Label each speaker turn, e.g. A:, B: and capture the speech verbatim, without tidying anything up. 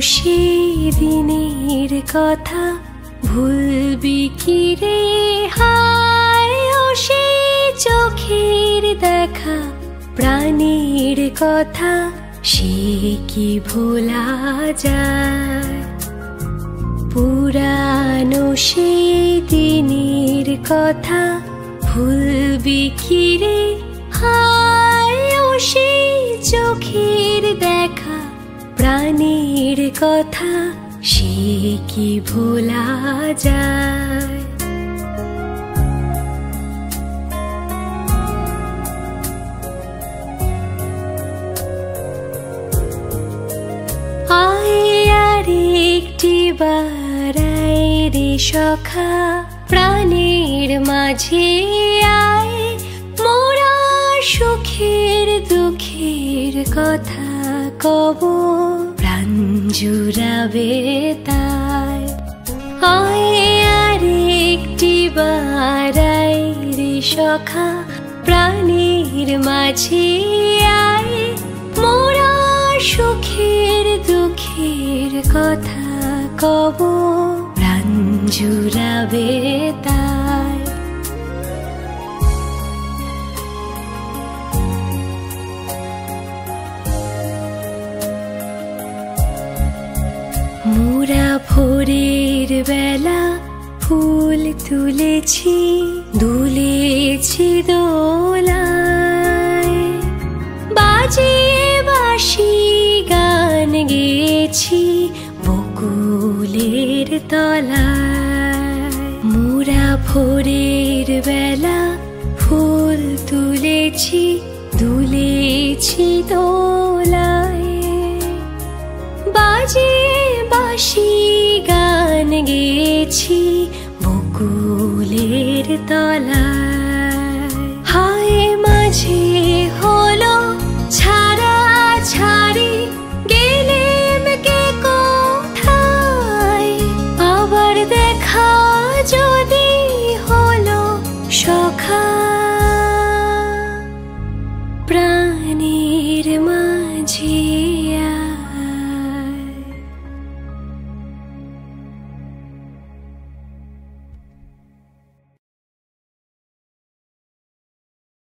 A: সেই দিনের কথা ভুলবি কি রে হায় ও সেই চোখের দেখা প্রাণীর কথা সে কি ভোলা যায় পুরানো সেই দিনের কথা ভুলবি কি রে হায় ও সেই চোখের দেখা প্রাণীর কথা সে কি ভোলা যায় আয় আর একটি বার আয় রে সখা প্রাণীর মাঝে আয় মোরা সুখের দুঃখের কথা কব প্রাণ জুড়াবে তাই আয় আর একটি বার আয় রে সখা প্রাণীর মাঝে আয় মোরা সুখের দুঃখের কথা কব প্রাণ জুড়াবে তাই মোরা ভোরের বেলা ফুল তুলেছি দুলেছি দোলায় বাজিয়ে বাঁশি গান গেয়েছি বকুলের তলায় মোরা ভোরের বেলা ফুল তুলেছি দুলেছি দোলায় বাজিয়ে বাঁশি গান গেয়েছি বকুলের তলায়